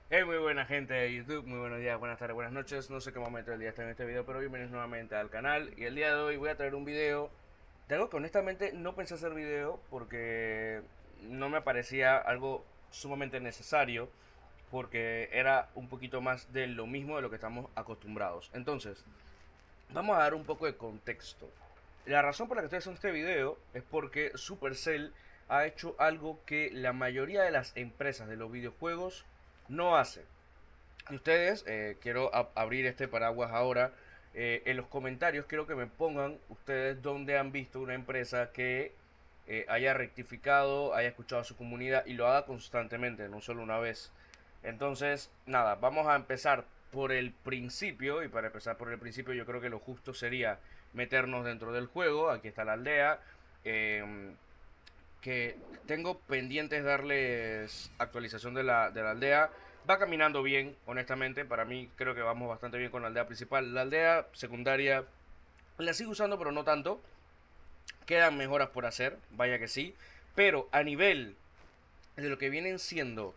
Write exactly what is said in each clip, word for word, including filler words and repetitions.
Hey, muy buena gente de YouTube, muy buenos días, buenas tardes, buenas noches. No sé qué momento del día está en este video, pero bienvenidos nuevamente al canal. Y el día de hoy voy a traer un video de algo que honestamente no pensé hacer video porque no me parecía algo sumamente necesario, porque era un poquito más de lo mismo de lo que estamos acostumbrados. Entonces, vamos a dar un poco de contexto. La razón por la que estoy haciendo este video es porque Supercell ha hecho algo que la mayoría de las empresas de los videojuegos no hace. Y ustedes, eh, quiero ab- abrir este paraguas ahora. Eh, en los comentarios quiero que me pongan ustedes dónde han visto una empresa que eh, haya rectificado, haya escuchado a su comunidad y lo haga constantemente, no solo una vez. Entonces, nada, vamos a empezar por el principio. Y para empezar por el principio yo creo que lo justo sería meternos dentro del juego. Aquí está la aldea. Eh, que tengo pendientes darles actualización de la, de la aldea. Va caminando bien, honestamente. Para mí creo que vamos bastante bien con la aldea principal. La aldea secundaria la sigo usando, pero no tanto. Quedan mejoras por hacer, vaya que sí. Pero a nivel de lo que vienen siendo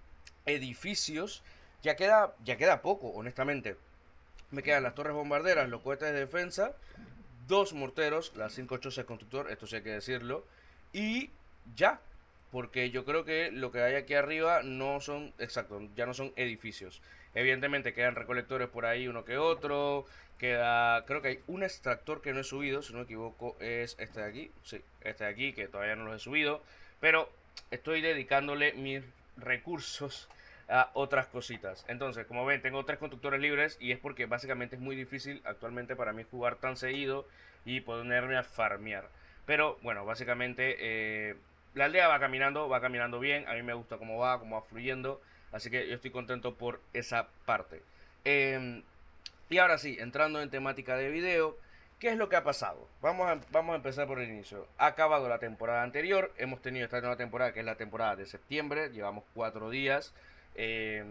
edificios, ya queda, ya queda poco, honestamente. Me quedan las torres bombarderas, los cohetes de defensa, dos morteros, la cinco ocho seis constructor, esto sí hay que decirlo, y ya, porque yo creo que lo que hay aquí arriba no son, exacto, ya no son edificios. Evidentemente quedan recolectores por ahí uno que otro, queda, creo que hay un extractor que no he subido, si no me equivoco es este de aquí, sí, este de aquí que todavía no los he subido, pero estoy dedicándole mis recursos a otras cositas. Entonces, como ven, tengo tres constructores libres y es porque básicamente es muy difícil actualmente para mí jugar tan seguido y ponerme a farmear. Pero bueno, básicamente eh, la aldea va caminando, va caminando bien. A mí me gusta cómo va, cómo va fluyendo. Así que yo estoy contento por esa parte. Eh, y ahora sí, entrando en temática de video, ¿qué es lo que ha pasado? Vamos a, vamos a empezar por el inicio. Ha acabado la temporada anterior, hemos tenido esta nueva temporada que es la temporada de septiembre, llevamos cuatro días. Eh,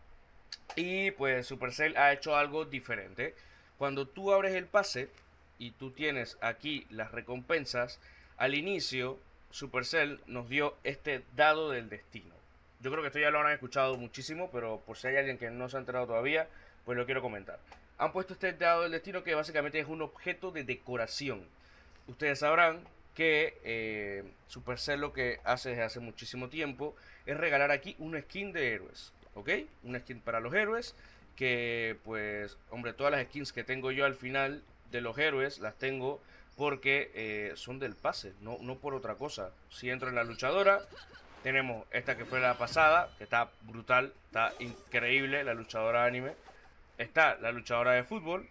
y pues Supercell ha hecho algo diferente. Cuando tú abres el pase y tú tienes aquí las recompensas, al inicio Supercell nos dio este dado del destino. Yo creo que esto ya lo habrán escuchado muchísimo, pero por si hay alguien que no se ha enterado todavía, pues lo quiero comentar. Han puesto este dado del destino que básicamente es un objeto de decoración. Ustedes sabrán que eh, Supercell lo que hace desde hace muchísimo tiempo es regalar aquí una skin de héroes, ¿ok? Una skin para los héroes que pues, hombre, todas las skins que tengo yo al final de los héroes las tengo porque eh, son del pase, no, no por otra cosa. Si entro en la luchadora, tenemos esta que fue la pasada, que está brutal, está increíble, la luchadora anime. Está la luchadora de fútbol,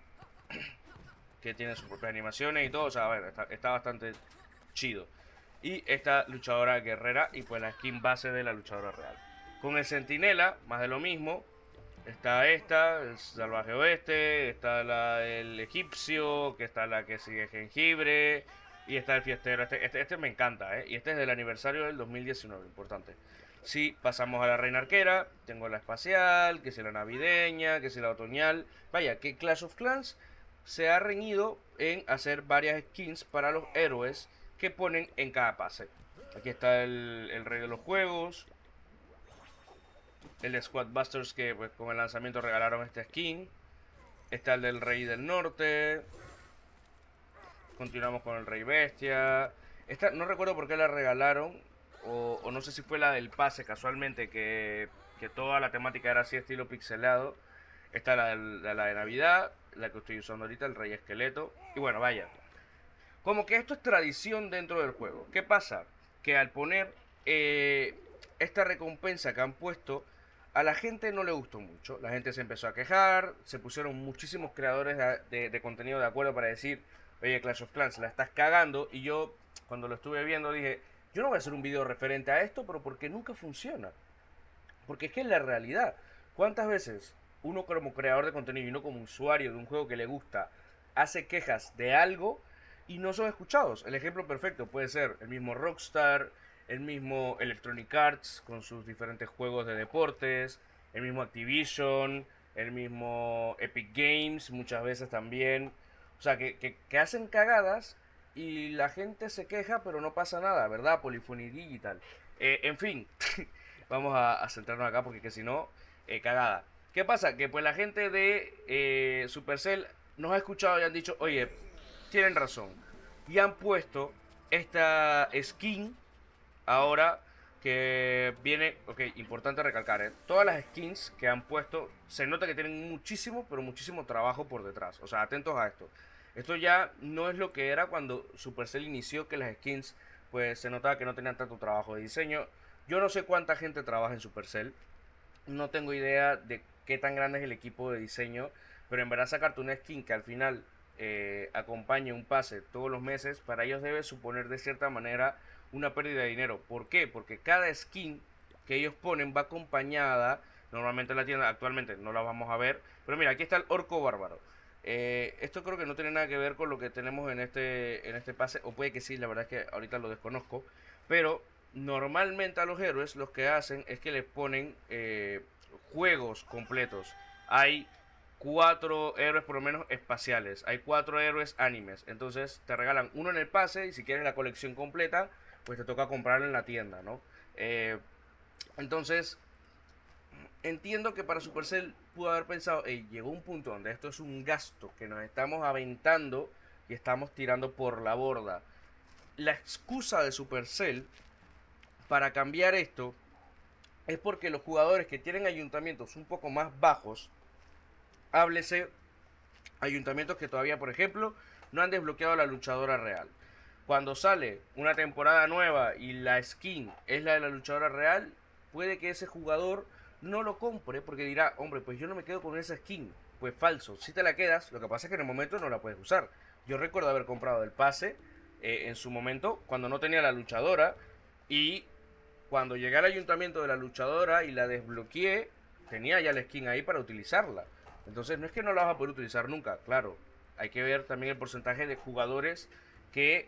que tiene sus propias animaciones y todo, o sea, a ver, está, está bastante chido. Y esta luchadora guerrera y pues la skin base de la luchadora real. Con el centinela, más de lo mismo. Está esta, el salvaje oeste, está la el egipcio, que está la que sigue jengibre, y está el fiestero. Este, este, este me encanta, ¿eh? Y este es del aniversario del dos mil diecinueve, importante. Si pasamos a la reina arquera, tengo la espacial, que si la navideña, que si la otoñal. Vaya, que Clash of Clans se ha reñido en hacer varias skins para los héroes que ponen en cada pase. Aquí está el, el rey de los juegos, el de Squad Busters que pues, con el lanzamiento regalaron esta skin. Está el del Rey del Norte. Continuamos con el Rey Bestia. Esta no recuerdo por qué la regalaron. O, o no sé si fue la del pase casualmente. Que, que toda la temática era así estilo pixelado. Está la, del, la, la de Navidad. La que estoy usando ahorita, el Rey Esqueleto. Y bueno, vaya. Como que esto es tradición dentro del juego. ¿Qué pasa? Que al poner eh, esta recompensa que han puesto, a la gente no le gustó mucho. La gente se empezó a quejar, se pusieron muchísimos creadores de, de, de contenido de acuerdo para decir, oye, Clash of Clans, la estás cagando. Y yo, cuando lo estuve viendo, dije, yo no voy a hacer un video referente a esto, pero porque nunca funciona. Porque es que es la realidad. ¿Cuántas veces uno como creador de contenido y uno como usuario de un juego que le gusta hace quejas de algo y no son escuchados? El ejemplo perfecto puede ser el mismo Rockstar, el mismo Electronic Arts con sus diferentes juegos de deportes, el mismo Activision, el mismo Epic Games muchas veces también. O sea, que, que, que hacen cagadas y la gente se queja pero no pasa nada, ¿verdad? Polyphony Digital. Eh, en fin, vamos a, a centrarnos acá porque que si no, eh, cagada. ¿Qué pasa? Que pues la gente de eh, Supercell nos ha escuchado y han dicho, oye, tienen razón. Y han puesto esta skin ahora que viene, ok, importante recalcar, ¿eh? Todas las skins que han puesto, se nota que tienen muchísimo, pero muchísimo trabajo por detrás. O sea, atentos a esto. Esto ya no es lo que era cuando Supercell inició, que las skins, pues se notaba que no tenían tanto trabajo de diseño. Yo no sé cuánta gente trabaja en Supercell. No tengo idea de qué tan grande es el equipo de diseño, pero en verdad sacarte una skin que al final eh, acompañe un pase todos los meses, para ellos debe suponer de cierta manera una pérdida de dinero. ¿Por qué? Porque cada skin que ellos ponen va acompañada, normalmente en la tienda, actualmente no la vamos a ver, pero mira, aquí está el Orco Bárbaro. Eh, esto creo que no tiene nada que ver con lo que tenemos en este, en este pase, o puede que sí, la verdad es que ahorita lo desconozco, pero normalmente a los héroes lo que hacen es que les ponen eh, juegos completos. Hay cuatro héroes por lo menos espaciales, hay cuatro héroes animes, entonces te regalan uno en el pase y si quieres la colección completa, pues te toca comprarlo en la tienda, ¿no? Eh, entonces, entiendo que para Supercell pudo haber pensado, hey, llegó un punto donde esto es un gasto que nos estamos aventando y estamos tirando por la borda. La excusa de Supercell para cambiar esto es porque los jugadores que tienen ayuntamientos un poco más bajos, háblese ayuntamientos que todavía, por ejemplo, no han desbloqueado la luchadora real. Cuando sale una temporada nueva y la skin es la de la luchadora real, puede que ese jugador no lo compre porque dirá, hombre, pues yo no me quedo con esa skin. Pues falso, si te la quedas, lo que pasa es que en el momento no la puedes usar. Yo recuerdo haber comprado el pase eh, en su momento cuando no tenía la luchadora y cuando llegué al ayuntamiento de la luchadora y la desbloqueé, tenía ya la skin ahí para utilizarla. Entonces no es que no la vas a poder utilizar nunca, claro. Hay que ver también el porcentaje de jugadores que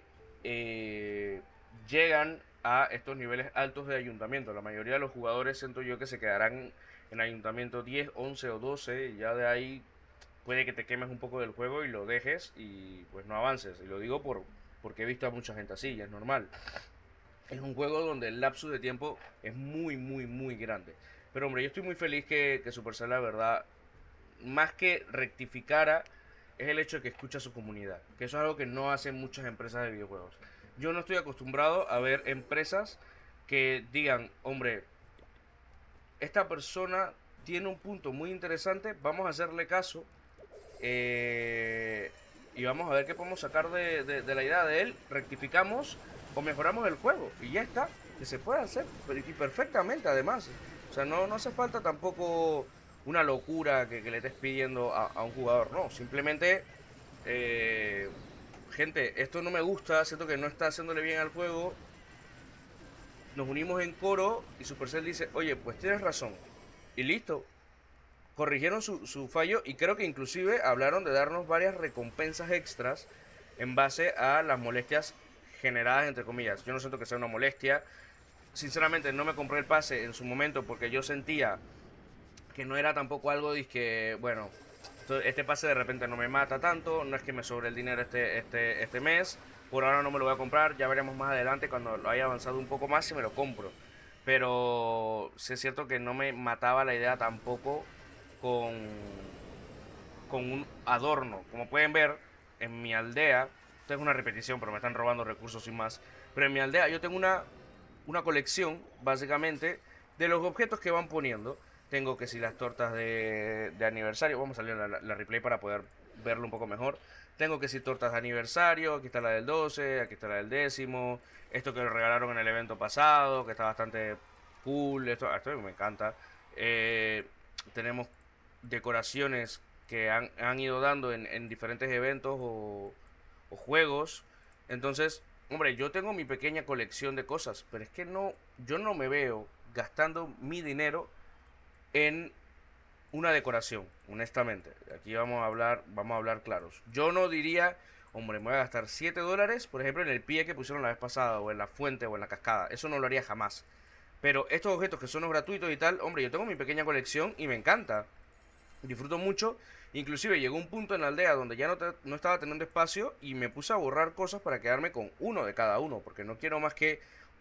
eh, llegan a estos niveles altos de ayuntamiento. La mayoría de los jugadores siento yo que se quedarán en ayuntamiento diez, once o doce. Y ya de ahí puede que te quemes un poco del juego y lo dejes y pues no avances. Y lo digo por, porque he visto a mucha gente así, ya es normal. Es un juego donde el lapso de tiempo es muy, muy, muy grande. Pero hombre, yo estoy muy feliz que, que Supercell, la verdad, más que rectificara, es el hecho de que escucha a su comunidad. Que eso es algo que no hacen muchas empresas de videojuegos. Yo no estoy acostumbrado a ver empresas que digan, hombre, esta persona tiene un punto muy interesante, vamos a hacerle caso eh, y vamos a ver qué podemos sacar de, de, de la idea de él, rectificamos o mejoramos el juego y ya está, que se puede hacer y perfectamente además. O sea, no, no hace falta tampoco una locura que, que le estés pidiendo a, a un jugador, no, simplemente eh, gente, esto no me gusta, siento que no está haciéndole bien al juego, nos unimos en coro y Supercell dice, oye, pues tienes razón, y listo, corrigieron su, su fallo y creo que inclusive hablaron de darnos varias recompensas extras en base a las molestias generadas, entre comillas. Yo no siento que sea una molestia. Sinceramente no me compré el pase en su momento porque yo sentía que no era tampoco algo de que, bueno, este pase de repente no me mata tanto, no es que me sobre el dinero este, este, este mes, por ahora no me lo voy a comprar, ya veremos más adelante cuando lo haya avanzado un poco más si me lo compro. Pero sí es cierto que no me mataba la idea tampoco con, con un adorno. Como pueden ver, en mi aldea, esto es una repetición, pero me están robando recursos sin más. Pero en mi aldea yo tengo una, una colección, básicamente, de los objetos que van poniendo. Tengo que si las tortas de, de aniversario, vamos a salir a la, la replay para poder verlo un poco mejor. Tengo que si tortas de aniversario, aquí está la del doce, aquí está la del décimo. Esto que lo regalaron en el evento pasado, que está bastante cool, esto, esto me encanta. Eh, tenemos decoraciones que han, han ido dando en, en diferentes eventos o, o juegos. Entonces, hombre, yo tengo mi pequeña colección de cosas, pero es que no, yo no me veo gastando mi dinero en una decoración, honestamente. Aquí vamos a hablar, vamos a hablar claros. Yo no diría, hombre, me voy a gastar siete dólares, por ejemplo, en el pie que pusieron la vez pasada, o en la fuente, o en la cascada. Eso no lo haría jamás. Pero estos objetos que son los gratuitos y tal, hombre, yo tengo mi pequeña colección y me encanta. Disfruto mucho. Inclusive llegó un punto en la aldea donde ya no, te, no estaba teniendo espacio y me puse a borrar cosas para quedarme con uno de cada uno, porque no quiero más que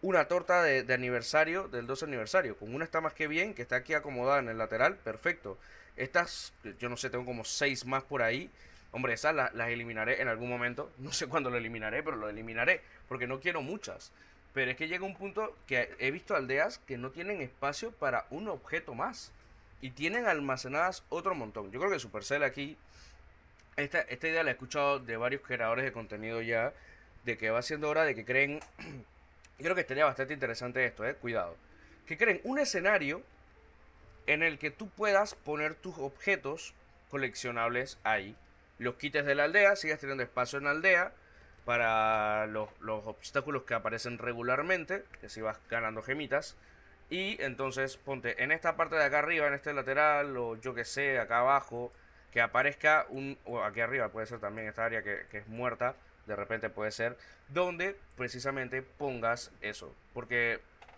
una torta de, de aniversario, del doce aniversario. Con una está más que bien, que está aquí acomodada en el lateral, perfecto. Estas, yo no sé, tengo como seis más por ahí. Hombre, esas las, las eliminaré en algún momento. No sé cuándo lo eliminaré, pero lo eliminaré. Porque no quiero muchas. Pero es que llega un punto que he visto aldeas que no tienen espacio para un objeto más. Y tienen almacenadas otro montón. Yo creo que Supercell aquí, esta, esta idea la he escuchado de varios creadores de contenido ya. De que va siendo hora de que creen. Yo creo que estaría bastante interesante esto, eh. Cuidado. Que creen un escenario en el que tú puedas poner tus objetos coleccionables ahí. Los quites de la aldea, sigas teniendo espacio en la aldea para los, los obstáculos que aparecen regularmente, que si vas ganando gemitas. Y entonces ponte en esta parte de acá arriba, en este lateral, o yo que sé, acá abajo, que aparezca un, o aquí arriba puede ser también esta área que, que es muerta, de repente puede ser, donde precisamente pongas eso. Porque,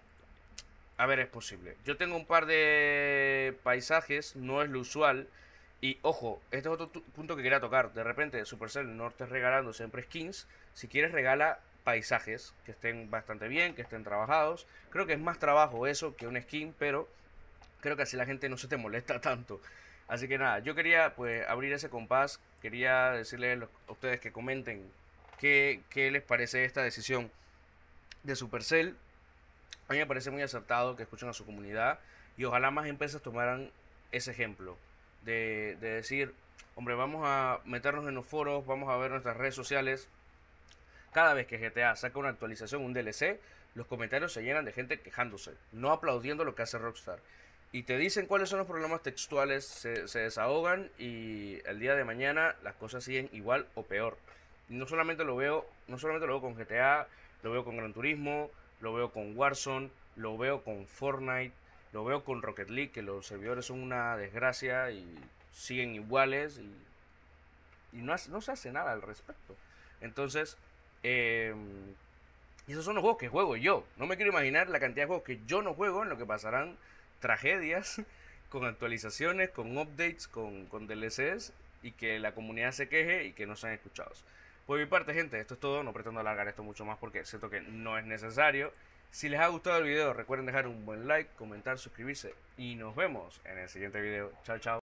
a ver, es posible. Yo tengo un par de paisajes, no es lo usual. Y ojo, este es otro punto que quería tocar. De repente, Supercell no estés regalando siempre skins. Si quieres, regala paisajes que estén bastante bien, que estén trabajados. Creo que es más trabajo eso que un skin, pero creo que así la gente no se te molesta tanto. Así que nada, yo quería pues abrir ese compás. Quería decirles a ustedes que comenten qué, qué les parece esta decisión de Supercell. A mí me parece muy acertado que escuchen a su comunidad y ojalá más empresas tomaran ese ejemplo de, de decir, hombre, vamos a meternos en los foros, vamos a ver nuestras redes sociales. Cada vez que G T A saca una actualización, un D L C, los comentarios se llenan de gente quejándose, no aplaudiendo lo que hace Rockstar. Y te dicen cuáles son los problemas textuales, se, se desahogan y el día de mañana las cosas siguen igual o peor. Y no solamente lo veo, no solamente lo veo con G T A, lo veo con Gran Turismo, lo veo con Warzone, lo veo con Fortnite, lo veo con Rocket League, que los servidores son una desgracia y siguen iguales y, y no, hace, no se hace nada al respecto. Entonces, eh, esos son los juegos que juego yo. No me quiero imaginar la cantidad de juegos que yo no juego en lo que pasarán tragedias con actualizaciones, con updates, con, con D L Cs y que la comunidad se queje y que no sean escuchados. Por mi parte, gente, esto es todo. No pretendo alargar esto mucho más porque siento que no es necesario. Si les ha gustado el video, recuerden dejar un buen like, comentar, suscribirse y nos vemos en el siguiente video. Chao, chao.